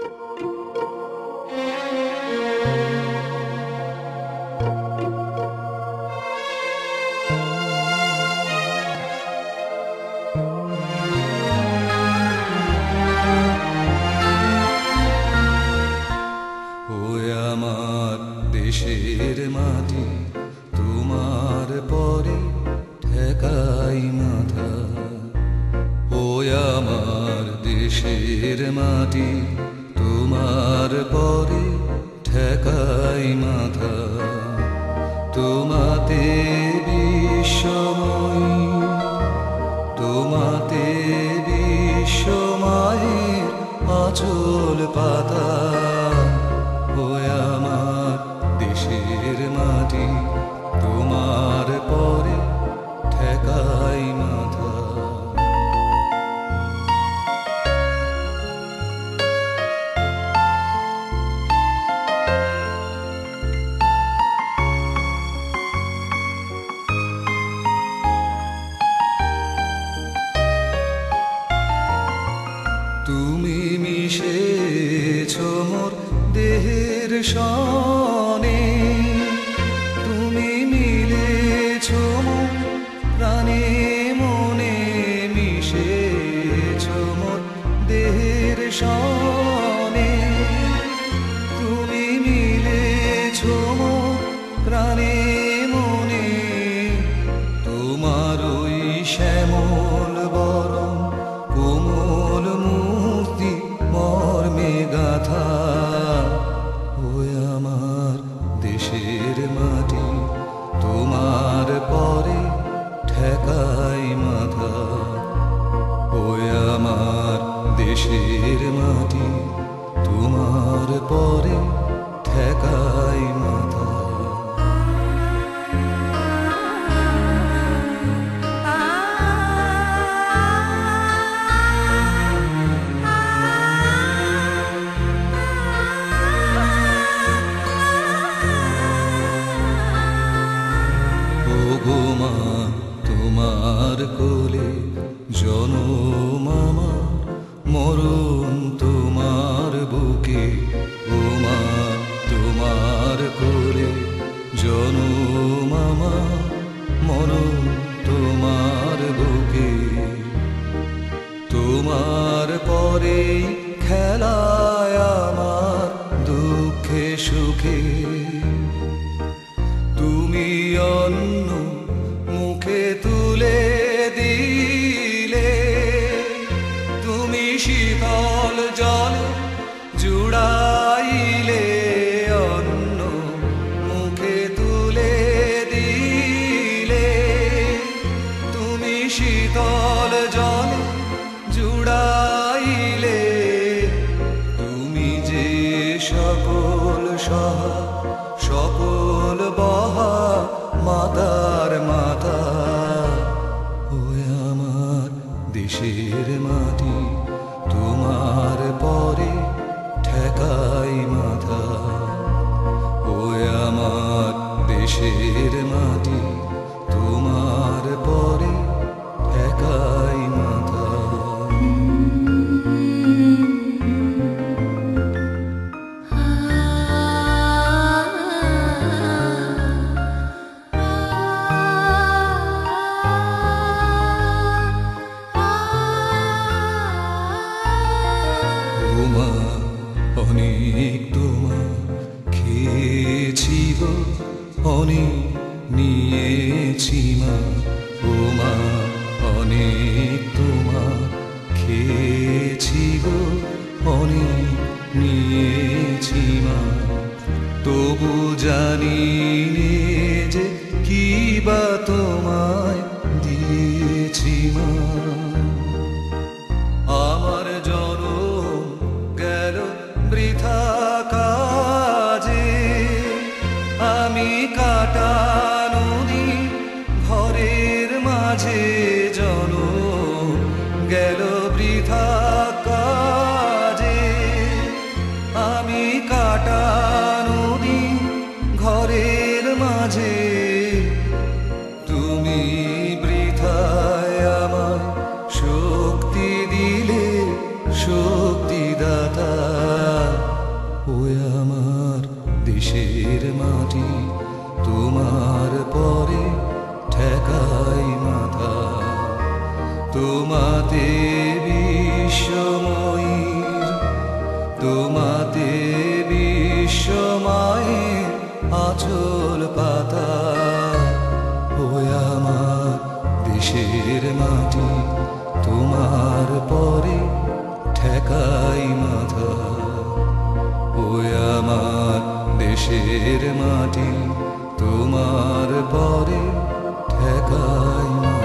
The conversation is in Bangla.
দেশের মাটি তোমার পরে ঠেকাই মাথা, ওই আমার দেশের মাটি তোমার পরে ঠেকাই মাথা। তোমাতে বিশ্বময়, তোমাতে বিশ্বমায়ের আঁচল পাতা, ওই আমার দেশের মাটি তোমার পরে ঠেকাই মাথা। তুমি মিশেছ মোর দেহের সনে, তুমি মিলেছ মোর প্রাণে মনে, মিশেছ মোর দেহের সনে, তুমি মিলেছ মোর প্রাণে মনে। তোমার ওই শ্যামল বরণ কোমল মূর্তি মর্মে গাথা, ওই আমার দেশের মাটি তোমার পরে ঠেকাই মাথা, ওই আমার দেশের মাটি তোমার পরে ঠেকাই মাথা। মা তোমার কোলে জনম আমার, মরণ তোমার বুকে, ও মা তোমার কোলে জনম আমার, মরণ তোমার বুকে। তোমার পরে খেলায় আমার দুঃখে সুখে, তুমি অন্য মুখে তুলে দিলে, তুমি শীতল জলে জুড়াইলে, অন্য মুখে তুলে দিলে, তুমি শীতল জলে জুড়াইলে। তুমি যে সকল সহা সকল বহা মাতার মাতা, ওই আমার দেশের মাটি তোমার পরে ঠেকাই মাথা, ওই আমার দেশের মাটি তোমার পরে ঠেকাই মাথা। অনেক তোমার খেয়েছি গো, অনেক নিয়েছি মা, ও মা অনেক তোমার খেয়েছি গো, অনেক নিয়েছি মা। তবু জানি নে যে কি বা তোমায় দিয়েছি মা। আমার জনম গেল বৃথা কাজে, আমি কাটানো দিন ঘরের মাঝে, জনম গেল বৃথা কাজে, আমি কাটানো দিন ঘরের মাঝে। তোমার পরে ঠেকাই মাথা। তোমাতে বিশ্বময়ীর, তোমাতে বিশ্বমায়ের আঁচল পাতা। ওই আমার দেশের মাটি, তোমার পরে ঠেকাই মাথা। ওই আমার দেশের মাটি, তোমার পরে ঠেকাই মাথা।